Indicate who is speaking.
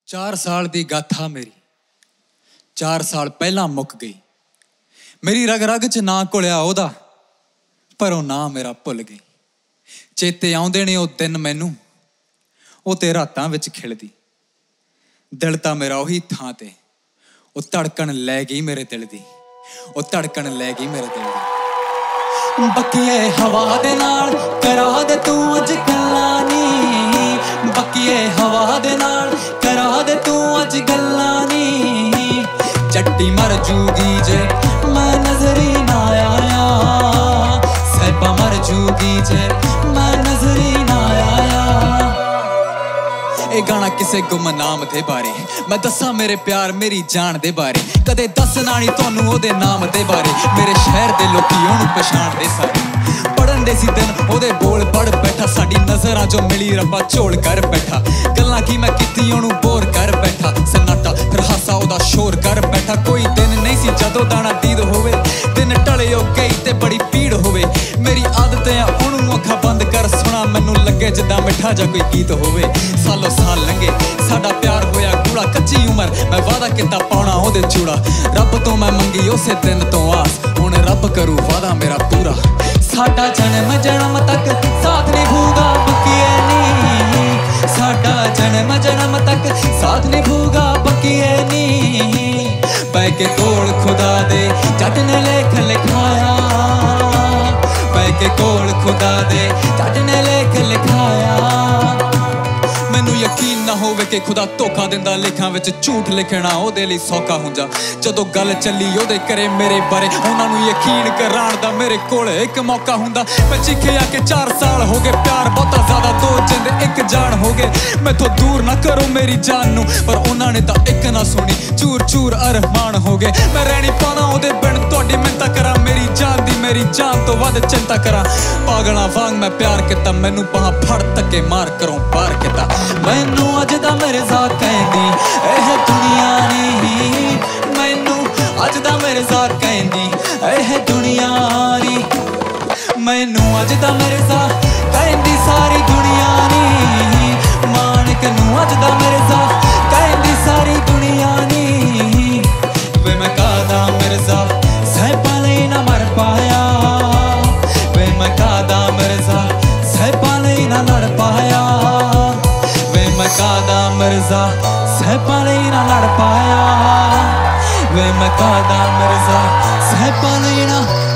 Speaker 1: 4 साल दी गाथा मेरी 4 साल पहला मुक गई। मेरी रग रग च ना घुलिया ओहदा, पर ओ ना मेरा भुल गई। चेते आउंदे ने ओ दिन मैनू, ओ ते रातां विच खिलदी। दिल तां मेरा उही थां ते, ओ धड़कन लै गई मेरे दिल दी, ओ धड़कन लै गई मेरे दिल दी। बकिए हवा दे नाल करा दे तू अज गल्लां नी, बकिए हवा दे नाल करा दे तू अज गल्लां नी। चट्टी मर जूगी जे मैं नजरी ना आया, सैबा मर जूगी जे मैं नजरी ना आया। ए गाना किसे गुमनाम दे बारे, मैं दसा मेरे प्यार मेरी जान दे बारे। कदे दसना नहीं तुहानू ओहदे नाम दे बारे, मेरे शहर दे लोकी ओहनू पछाणदे सारे। पढ़न दे सी दिन ओहदे बोल पढ़ बैठा, साडी नज़रां जो मिली रब्बा झोल कर बैठा। गल्लां की मैं कीती ओहनू बोर कर बैठा, सन्नाटा फिर हासा ओहदा शोर कर बैठा। कोई दिन नहीं सी जदों दाना दीद होवे, दिन टले ओ गई ते बड़ी पीड़ होवे। मेरी आदत है ओहनू अखां बंद कर सुना, मैनू लगे जिद्दां मिठा जा कोई गीत होवे। सालों साल लंघे साडा प्यार होया कूड़ा, कच्ची उमर मैं वादा किता पाउणा ओहदे चूड़ा। रब तो मैं मंगी उसे दिन तो आस, हुण रब करू वादा मेरा पूरा। साडा जन्म जन्म तक साथ निभूगा बकिए नी, साडा जन्म जन्म तक साथ निभूगा बकिए नी। पै के कोल खुदा दे जट ने लेख लिखाया, पै के कोल खुदा दे जट ने लेख लिखाया। मैनू यकीन ना होवे कि खुदा धोखा दिंदा, लेखां विच झूठ लिखना ओहदे लई सौखा हुंदा। जदों गल चली ओहदे करे मेरे बारे, उहनां नूं यकीन कराण दा मेरे कोल एक मौका हुंदा। मैं चिखिया कि 4 साल हो गए प्यार बहुता ज़्यादा, 2 जिंद एक जान हो गए। मैथों दूर ना करो मेरी जान नूं, पर उहनां ने तां एक ना सुनी, चूर चूर अरमान हो गए। मैं रहनी पाना ओहदे बिन तुहाडी मिन्नतां करां, मेरी जान दी मेरी जान तो वध चिंता करां। पागलां वांग मैं प्यार किता, मैनू बाहां फड़ धक्के मार करों पार किता। मैनू अज दा मिर्ज़ा कहंदी एह दुनिया नी, मैनू अज दा मिर्ज़ा कहंदी एह दुनिया नी। मैनू अज दा मिर्ज़ा कहंदी सारी दुनिया नी, मानक नू अज दा मिर्ज़ा कहंदी सारी दुनिया नी। वे मैं कादा मिर्ज़ा साहिबां लई ना मर पाया, वे मैं कादा मिर्ज़ा साहिबां लई ना लड़ पाया। मैं कादा मिर्ज़ा साहिबां लई ना लड़ पाया, वे मैं कादा मिर्ज़ा साहिबां लई ना